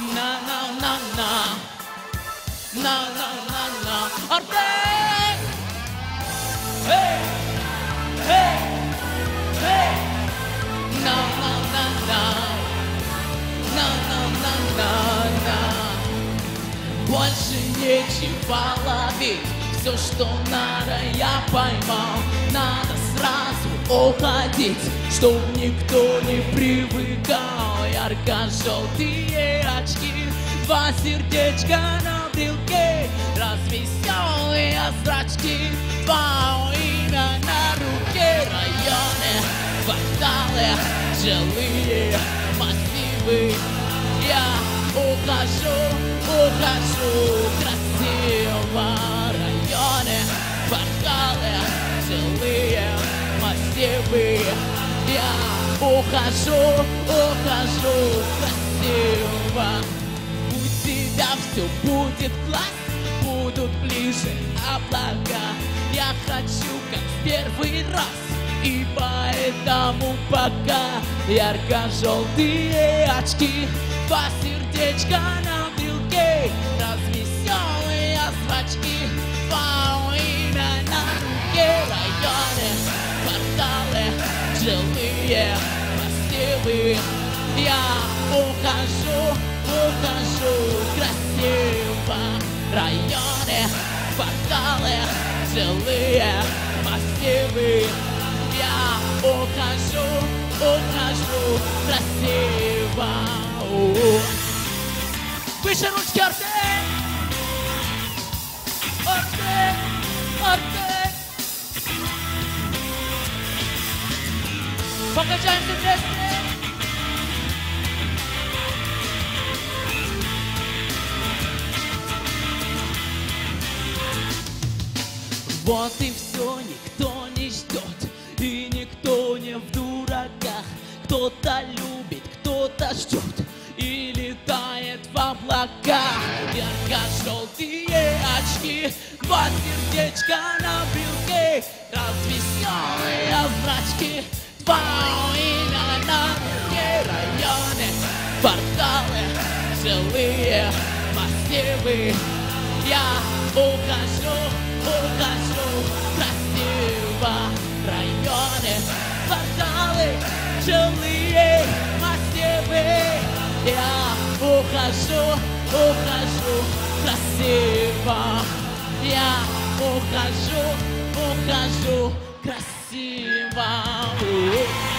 На-на-на-на, на-на-на-на, Артек! Эй! Эй! Эй! На-на-на-на, на-на-на-на-на. Больше нечего ловить, все, что надо, я поймал. Надо сразу уходить, чтоб никто не привыкал. Ярко-желтые очки, два сердечка на брелке, развеселые зрачки, два имя на руке. Районы, кварталы, жилые массивы. Я ухожу, красиво. Районы, кварталы, жилые массивы. Я ухожу, красиво. У тебя все будет класс, будут ближе облака. Я хочу как в первый раз, и поэтому пока ярко-желтые очки, два сердечка на брелке, развеселые зрачки, два имя на руке. Районы, кварталы, жилые массивы. Я ухожу, красиво. Районы, кварталы, жилые массивы. Я ухожу, красиво. Выше ручки, Артек! Артек! Артек! Покачаемся вместе! Вот и все, никто не ждет, и никто не в дураках. Кто-то любит, кто-то ждет и летает в облаках. Ярко-желтые очки, два сердечка на брелке, развеселые зрачки, два имя на руке. Районы, кварталы, жилые массивы. Я ухожу, красиво. Районы, кварталы, жилые массивы. Я ухожу, красиво. Я ухожу, красиво.